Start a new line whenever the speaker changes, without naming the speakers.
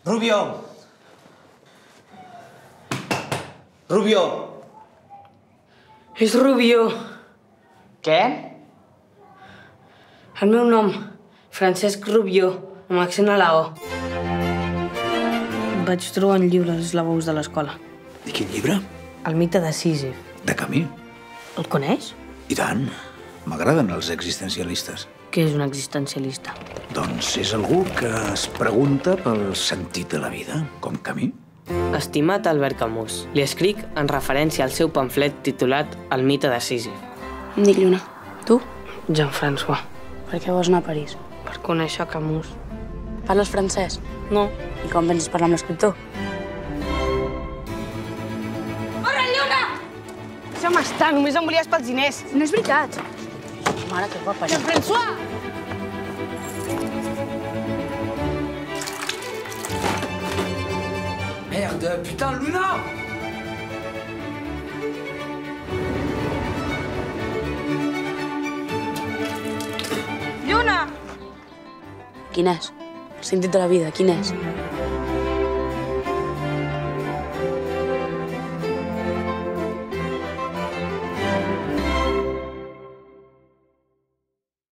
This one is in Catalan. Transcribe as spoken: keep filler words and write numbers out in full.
Rubio! Rubio!
És Rubio.
Què?
El meu nom, Francesc Rubio, amb accent a la O. Vaig trobar un llibre als lavabos de l'escola.
I quin llibre?
El mite de Sísif.
De Camus.
El coneix?
I tant. M'agraden els existencialistes.
Què és un existencialista?
Doncs és algú que es pregunta pel sentit de la vida, com Camus.
Estimat Albert Camus, li escric en referència al seu pamflet titulat El mite de Sísif.
Em dic Lluna. Tu?
Jean-François.
Per què vols anar a París?
Per conèixer Camus.
Parles francès?
No.
I com penses parlar amb l'escriptor?
Corre, Lluna! Deixa'm estar, només em volies pels diners.
No és veritat. Mare, que guapa.
Jean-François!
Merde, putain, Luna!
Lluna!
Quin és? El sentit de la vida, quin és?